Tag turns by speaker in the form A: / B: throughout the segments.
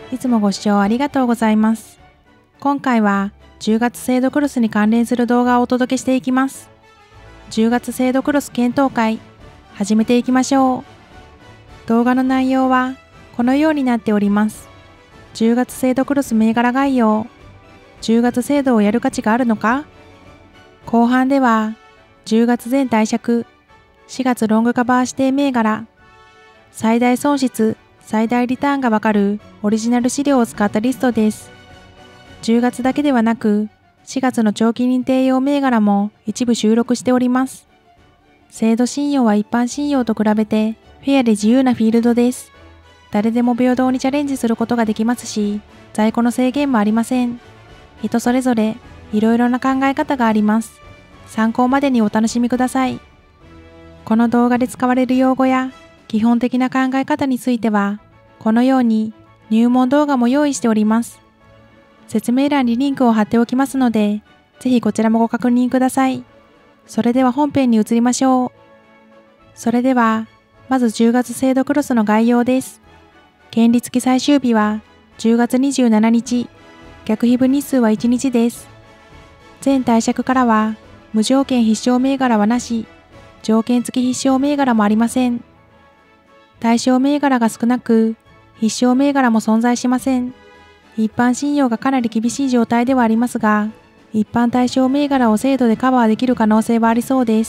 A: いつもご視聴ありがとうございます。今回は10月制度クロスに関連する動画をお届けしていきます。10月制度クロス検討会、始めていきましょう。動画の内容はこのようになっております。10月制度クロス銘柄概要、10月制度をやる価値があるのか？後半では10月全貸借、4月ロングカバー指定銘柄、最大損失、最大リターンがわかるオリジナル資料を使ったリストです。10月だけではなく、4月の長期認定用銘柄も一部収録しております。制度信用は一般信用と比べてフェアで自由なフィールドです。誰でも平等にチャレンジすることができますし、在庫の制限もありません。人それぞれいろいろな考え方があります。参考までにお楽しみください。この動画で使われる用語や基本的な考え方については、このように入門動画も用意しております。説明欄にリンクを貼っておきますので、ぜひこちらもご確認ください。それでは本編に移りましょう。それでは、まず10月制度クロスの概要です。権利付き最終日は10月27日、逆非分日数は1日です。全貸借からは、無条件必勝銘柄はなし、条件付き必勝銘柄もありません。対象銘柄が少なく、必勝銘柄も存在しません。一般信用がかなり厳しい状態ではありますが、一般対象銘柄を制度でカバーできる可能性はありそうです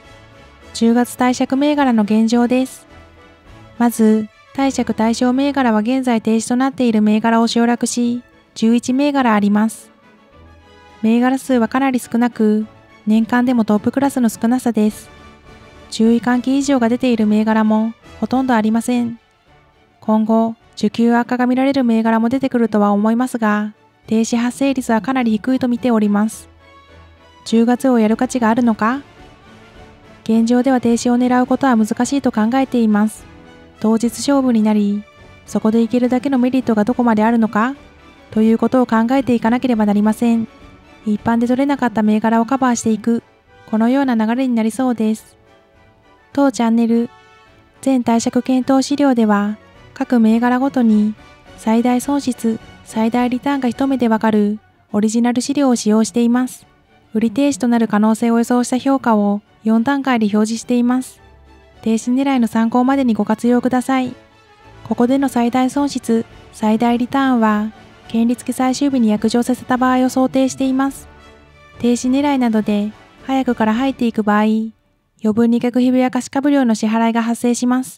A: 。10月貸借銘柄の現状です。まず、貸借対象銘柄は現在停止となっている銘柄を省略し、11銘柄あります。銘柄数はかなり少なく、年間でもトップクラスの少なさです。注意喚起異常が出ている銘柄もほとんどありません。今後、需給悪化が見られる銘柄も出てくるとは思いますが、停止発生率はかなり低いと見ております。10月をやる価値があるのか？現状では停止を狙うことは難しいと考えています。当日勝負になり、そこでいけるだけのメリットがどこまであるのかということを考えていかなければなりません。一般で取れなかった銘柄をカバーしていく、このような流れになりそうです。当チャンネル、全貸借検討資料では、各銘柄ごとに最大損失、最大リターンが一目でわかるオリジナル資料を使用しています。売り停止となる可能性を予想した評価を4段階で表示しています。停止狙いの参考までにご活用ください。ここでの最大損失、最大リターンは、権利付き最終日に約定させた場合を想定しています。停止狙いなどで早くから入っていく場合、余分に逆非分や貸株料の支払いが発生します。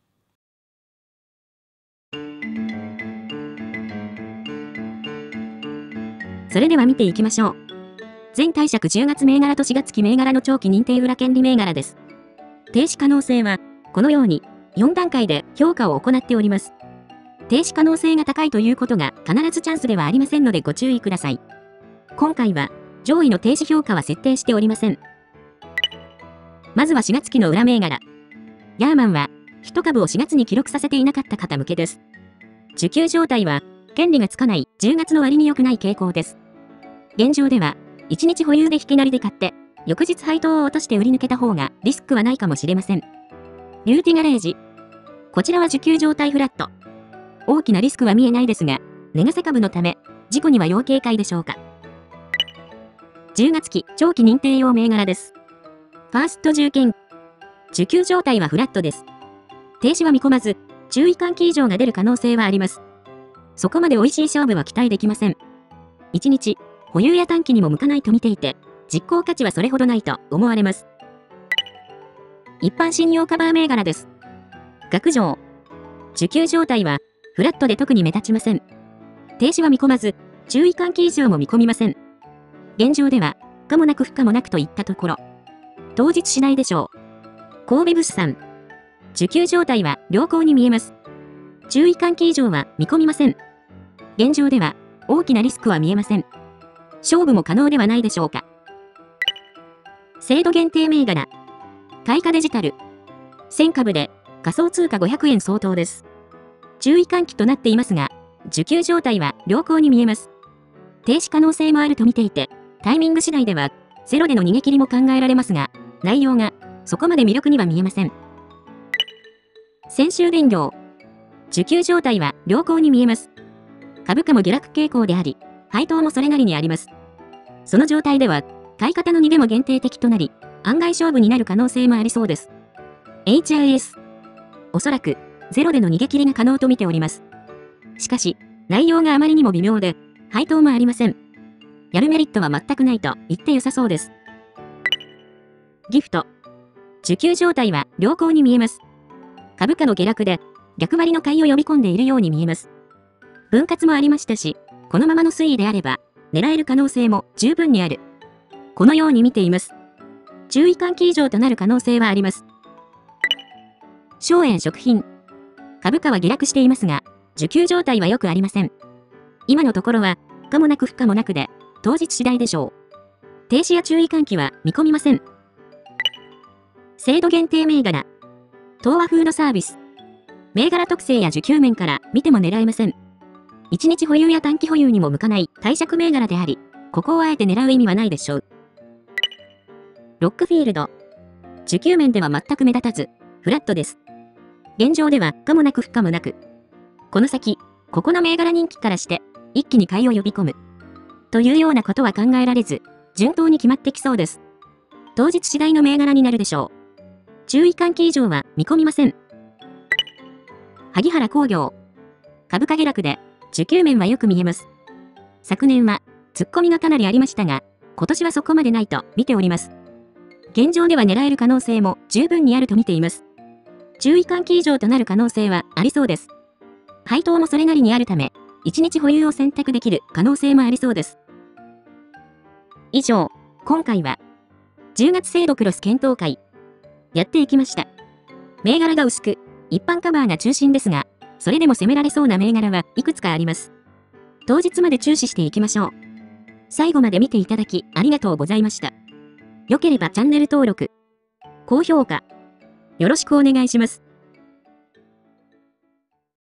B: それでは見ていきましょう。全貸借10月銘柄と4月期銘柄の長期認定裏権利銘柄です。停止可能性は、このように4段階で評価を行っております。停止可能性が高いということが必ずチャンスではありませんのでご注意ください。今回は上位の停止評価は設定しておりません。まずは4月期の裏銘柄。ヤーマンは1株を4月に記録させていなかった方向けです。受給状態は権利がつかない10月の割に良くない傾向です。現状では1日保有で引きなりで買って翌日配当を落として売り抜けた方がリスクはないかもしれません。ビューティガレージ。こちらは受給状態フラット。大きなリスクは見えないですが、値傘株のため、事故には要警戒でしょうか。10月期長期認定用銘柄です。ファースト重建。受給状態はフラットです。停止は見込まず、注意喚起異常が出る可能性はあります。そこまで美味しい勝負は期待できません。1日、保有や短期にも向かないと見ていて、実行価値はそれほどないと思われます。一般信用カバー銘柄です。学上。受給状態は、フラットで特に目立ちません。停止は見込まず、注意喚起異常も見込みません。現状では、可もなく不可もなくといったところ。当日次第でしょう。神戸物産。受給状態は良好に見えます。注意喚起異常は見込みません。現状では、大きなリスクは見えません。勝負も可能ではないでしょうか。制度限定銘柄。開花デジタル。1000株で仮想通貨500円相当です。注意喚起となっていますが、受給状態は良好に見えます。停止可能性もあると見ていて、タイミング次第では、ゼロでの逃げ切りも考えられますが、内容がそこまで魅力には見えません。先週電業。受給状態は良好に見えます。 株価も下落傾向であり、配当もそれなりにあります。その状態では、買い方の逃げも限定的となり、案外勝負になる可能性もありそうです。HIS。おそらく、ゼロでの逃げ切りが可能と見ております。しかし、内容があまりにも微妙で、配当もありません。やるメリットは全くないと言って良さそうです。ギフト。需給状態は良好に見えます。株価の下落で、逆張りの買いを呼び込んでいるように見えます。分割もありましたし、このままの推移であれば、狙える可能性も十分にある。このように見ています。注意喚起以上となる可能性はあります。松園食品。株価は下落していますが、需給状態は良くありません。今のところは、可もなく不可もなくで、当日次第でしょう。停止や注意喚起は見込みません。制度限定銘柄。東和フードサービス。銘柄特性や需給面から見ても狙えません。1日保有や短期保有にも向かない貸借銘柄であり、ここをあえて狙う意味はないでしょう。ロックフィールド。需給面では全く目立たず、フラットです。現状では可もなく不可もなく。この先、ここの銘柄人気からして、一気に買いを呼び込む。というようなことは考えられず、順当に決まってきそうです。当日次第の銘柄になるでしょう。注意喚起以上は見込みません。萩原工業。株価下落で、需給面はよく見えます。昨年は、突っ込みがかなりありましたが、今年はそこまでないと見ております。現状では狙える可能性も十分にあると見ています。注意喚起以上となる可能性はありそうです。配当もそれなりにあるため、1日保有を選択できる可能性もありそうです。以上、今回は、10月制度クロス検討会、やっていきました。銘柄が薄く、一般カバーが中心ですが、それでも攻められそうな銘柄はいくつかあります。当日まで注視していきましょう。最後まで見ていただきありがとうございました。良ければチャンネル登録、高評価、よろしくお願いします。